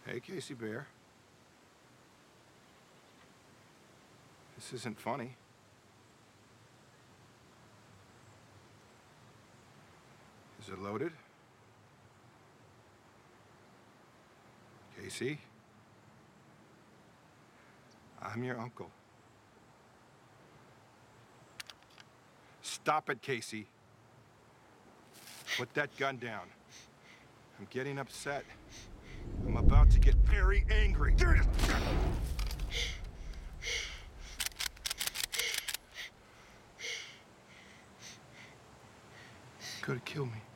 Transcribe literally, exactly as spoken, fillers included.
Hey, Casey Bear. This isn't funny. Is it loaded? Casey? I'm your uncle. Stop it, Casey. Put that gun down. I'm getting upset. I'm about to get very angry. There it is. Could have killed me.